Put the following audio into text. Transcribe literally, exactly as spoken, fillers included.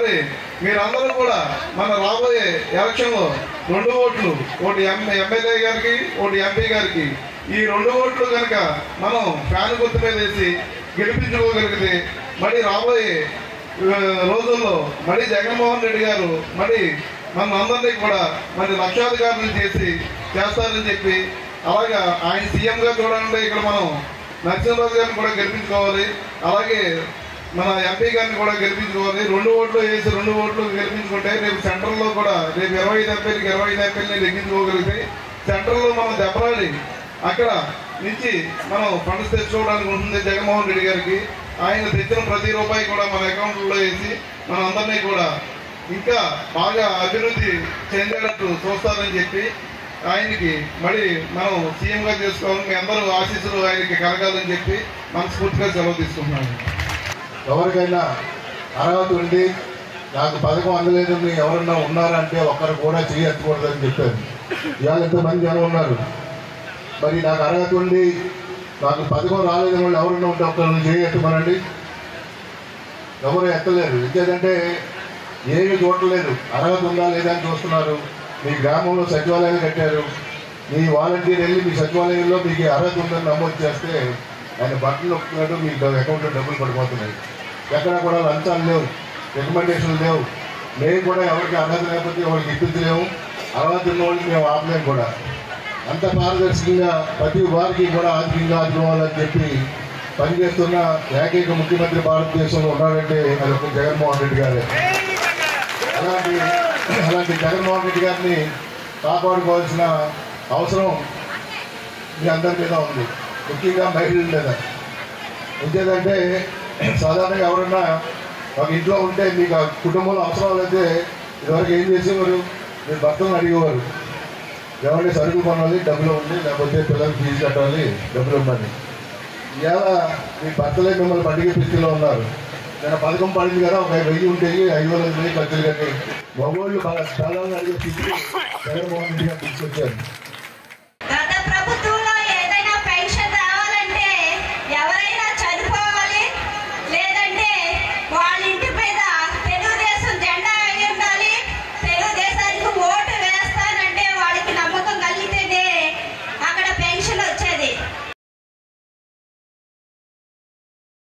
మరి మీరందరూ కూడా మన రాబోయే ఎలక్షన్లో రెండు ఓట్లు, ఒకటి ఎమ్మెల్యే గారికి, ఒకటి ఎంపీ గారికి, ఈ రెండు ఓట్లు కనుక మనం ఫ్యాన్ గుర్తు మీద వేసి గెలిపించుకోగలిగితే మరి రాబోయే రోజుల్లో మరి జగన్మోహన్ రెడ్డి గారు మరి మన అందరినీ కూడా మరి లక్షాధికారులు చేసి చేస్తారని చెప్పి, అలాగా ఆయన సీఎంగా చూడాలంటే ఇక్కడ మనం నరసింహరాజు గారిని కూడా గెలిపించుకోవాలి, అలాగే మన ఎంపీ గారిని కూడా గెలిపించుకోవాలి. రెండు ఓట్లు వేసి రెండు ఓట్లు గెలిపించుకుంటే రేపు సెంట్రల్లో కూడా రేపు ఇరవై ఐదు ఎంపీలకి ఇరవై ఐదు ఎంపీలని లెక్కించుకోగలిగితే సెంట్రల్లో మనం దెబ్బలాడి అక్కడ నుంచి మనం ఫండ్స్ తెచ్చుకోవడానికి ఉంటుంది. జగన్మోహన్ రెడ్డి గారికి ఆయన తెచ్చిన ప్రతి రూపాయి కూడా మన అకౌంట్లో వేసి మన అందరినీ కూడా ఇంకా బాగా అభివృద్ధి చెందేటట్టు చూస్తారని చెప్పి ఆయనకి మరి మనం సీఎంగా చేసుకోవాలని మీ అందరూ ఆశీస్సులు ఆయనకి కలగాలని చెప్పి మనస్ఫూర్తిగా సెలవు తీసుకుంటున్నాను. ఎవరికైనా అర్హత ఉండి నాకు పథకం అందలేదని ఎవరన్నా ఉన్నారంటే ఒక్కరు కూడా చేయకూడదని చెప్పారు. ఇవాళ ఎంతమంది జనం ఉన్నారు, మరి నాకు అర్హత ఉండి నాకు పథకం రాలేదని వాళ్ళు ఎవరన్నా ఉంటే ఒక్కరు చేయెత్తమనండి. ఎవరు ఎత్తలేరు. ఇంకేదంటే ఏమి చూడలేదు, అర్హత ఉందా లేదా అని చూస్తున్నారు. మీ గ్రామంలో సచివాలయాలు కట్టారు, మీ వాలంటీర్ వెళ్ళి మీ సచివాలయంలో మీకు అర్హత ఉందని నమోదు చేస్తే ఆయన బట్టలు నొక్కున్నాడు, మీకు అకౌంట్లో డబ్బులు పడిపోతున్నాయి. ఎక్కడ కూడా లంచాలు లేవు, రికమెండేషన్లు లేవు. మేము కూడా ఎవరికి అర్హత లేకపోతే ఎవరికి ఇప్పించలేము, అర్హత ఉన్న వాళ్ళకి మేము ఆపలేము కూడా. అంత పారదర్శకంగా ప్రతి వారికి కూడా ఆర్థికంగా ఆదుకోవాలని చెప్పి పనిచేస్తున్న ఏకైక ముఖ్యమంత్రి భారతదేశంలో ఉన్నాడంటే అది ఒక జగన్మోహన్ రెడ్డి గారే. అలాంటి అలాంటి జగన్మోహన్ రెడ్డి గారిని కాపాడుకోవాల్సిన అవసరం మీ అందరి మీద ఉంది, ముఖ్యంగా మహిళల మీద. ఇంకేదంటే సాధారణంగా ఎవరన్నా ఒక ఇంట్లో ఉంటే మీకు ఆ కుటుంబంలో అవసరాలు అయితే ఇదివరకు ఏం చేసేవారు, మీరు భర్తలను అడిగేవారు, ఎవరి సరుకులు కొనాలి డబ్బులు ఉంది, లేకపోతే పిల్లలకి ఫీజు కట్టాలి డబ్బులు ఇవ్వండి. ఇవాళ మీ భర్తలే మిమ్మల్ని పండుగ పిచ్చిలో ఉన్నారు. నేను పథకం పడింది కదా, ఒక వెయ్యి ఉంటాయి, ఐదు వేల వెయ్యి ఖర్చులు కట్టి మగవాళ్ళు చాలా అడిగే స్థితికి జగన్మోహన్ రెడ్డి గారు తీసుకొచ్చారు. గత ప్రభుత్వంలో